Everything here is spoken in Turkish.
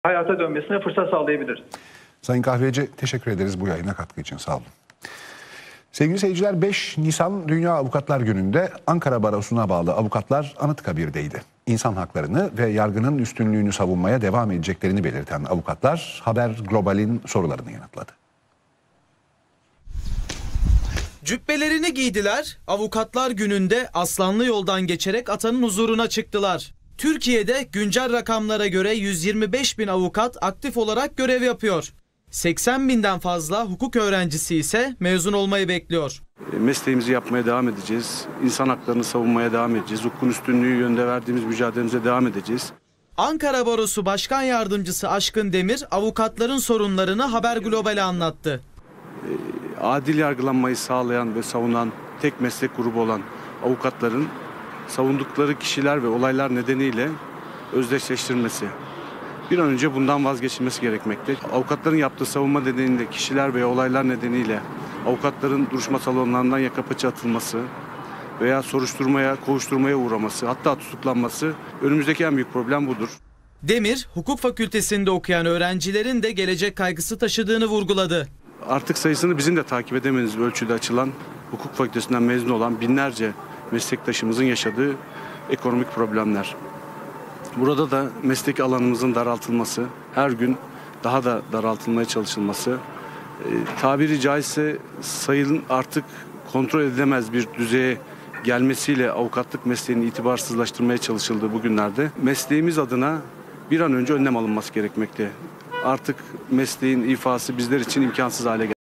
hayata dönmesine fırsat sağlayabiliriz. Sayın Kahveci, teşekkür ederiz bu yayına katkı için. Sağ olun. Sevgili seyirciler, 5 Nisan Dünya Avukatlar Günü'nde Ankara Barosu'na bağlı avukatlar Anıtkabir'deydi. İnsan haklarını ve yargının üstünlüğünü savunmaya devam edeceklerini belirten avukatlar Haber Global'in sorularını yanıtladı. Cübbelerini giydiler, Avukatlar Günü'nde Aslanlı Yol'dan geçerek atanın huzuruna çıktılar. Türkiye'de güncel rakamlara göre 125 bin avukat aktif olarak görev yapıyor. 80 binden fazla hukuk öğrencisi ise mezun olmayı bekliyor. Mesleğimizi yapmaya devam edeceğiz. İnsan haklarını savunmaya devam edeceğiz. Hukukun üstünlüğü yönünde verdiğimiz mücadelemize devam edeceğiz. Ankara Barosu Başkan Yardımcısı Aşkın Demir, avukatların sorunlarını Haber Global'e anlattı. Adil yargılanmayı sağlayan ve savunan tek meslek grubu olan avukatların savundukları kişiler ve olaylar nedeniyle özdeşleştirilmesi. Bir an önce bundan vazgeçilmesi gerekmekte. Avukatların yaptığı savunma nedeniyle kişiler veya olaylar nedeniyle avukatların duruşma salonlarından yaka paça atılması veya soruşturmaya, kovuşturmaya uğraması, hatta tutuklanması önümüzdeki en büyük problem budur. Demir, hukuk fakültesinde okuyan öğrencilerin de gelecek kaygısı taşıdığını vurguladı. Artık sayısını bizim de takip edemediğimiz ölçüde açılan hukuk fakültesinden mezun olan binlerce meslektaşımızın yaşadığı ekonomik problemler. Burada da meslek alanımızın daraltılması, her gün daha da daraltılmaya çalışılması, tabiri caizse sayının artık kontrol edilemez bir düzeye gelmesiyle avukatlık mesleğini itibarsızlaştırmaya çalışıldığı bugünlerde mesleğimiz adına bir an önce önlem alınması gerekmekte. Artık mesleğin ifası bizler için imkansız hale geldi.